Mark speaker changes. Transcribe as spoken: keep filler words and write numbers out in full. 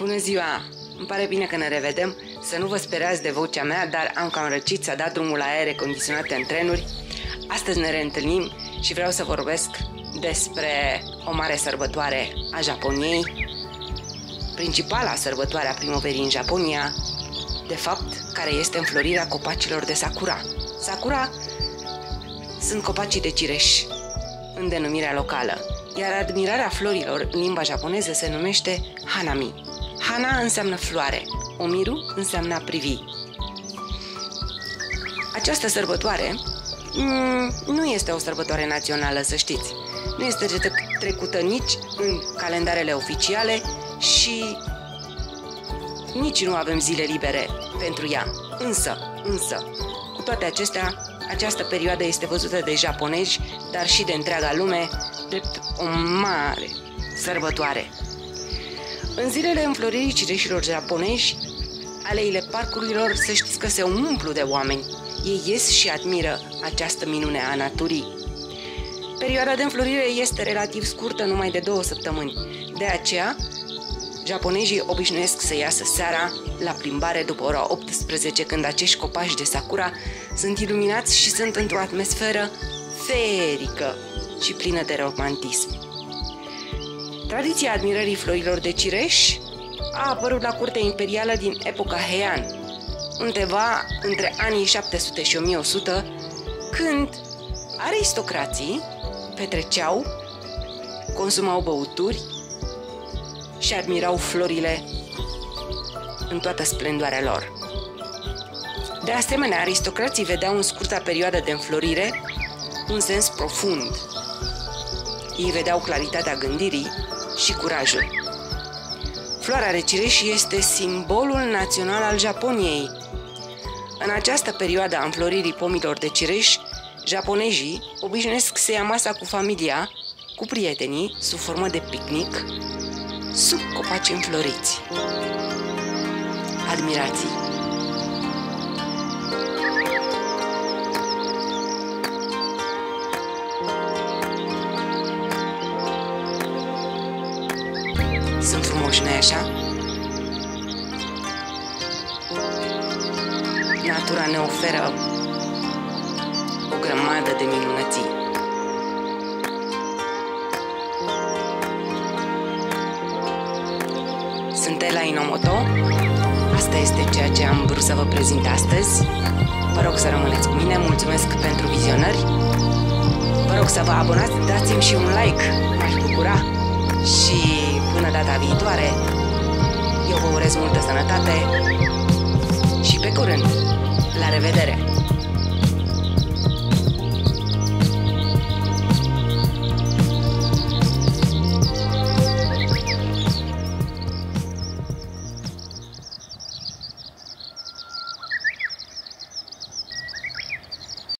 Speaker 1: Bună ziua! Îmi pare bine că ne revedem. Să nu vă sperați de vocea mea, dar am cam răcit, s-a dat drumul la aere condiționate în trenuri. Astăzi ne reîntâlnim și vreau să vorbesc despre o mare sărbătoare a Japoniei, principala sărbătoare a primăverii în Japonia, de fapt, care este înflorirea copacilor de sakura. Sakura sunt copacii de cireș, în denumirea locală, iar admirarea florilor în limba japoneză se numește hanami. Hana înseamnă floare, omiru înseamnă a privi. Această sărbătoare nu este o sărbătoare națională, să știți. Nu este trecută nici în calendarele oficiale și nici nu avem zile libere pentru ea. Însă, însă, cu toate acestea, această perioadă este văzută de japonezi, dar și de întreaga lume, drept o mare sărbătoare. În zilele înfloririi cireșilor japonezi, aleile parcurilor, să știți că se umplu de oameni. Ei ies și admiră această minune a naturii. Perioada de înflorire este relativ scurtă, numai de două săptămâni. De aceea, japonezii obișnuiesc să iasă seara la plimbare după ora optsprezece, când acești copaci de sakura sunt iluminați și sunt într-o atmosferă feerică și plină de romantism. Tradiția admirării florilor de cireș a apărut la curtea imperială din epoca Heian, undeva între anii șapte sute și o mie o sută, când aristocrații petreceau, consumau băuturi și admirau florile în toată splendoarea lor. De asemenea, aristocrații vedeau în scurta perioadă de înflorire un sens profund. Ei vedeau claritatea gândirii și curajul. Floarea de cireș este simbolul național al Japoniei. În această perioadă a înfloririi pomilor de cireș, japonezii obișnuiesc să ia masa cu familia, cu prietenii, sub formă de picnic, sub copaci înfloriți. Admirații! Sunt frumoși, nu-i așa? Natura ne oferă o grămadă de minunății. Sunt Ela Inomoto. Asta este ceea ce am vrut să vă prezint astăzi. Vă rog să rămâneți cu mine, mulțumesc pentru vizionări. Vă rog să vă abonați, dați-mi și un like, m-aș bucura. Și până data viitoare, eu vă urez multă sănătate și pe curând! La revedere!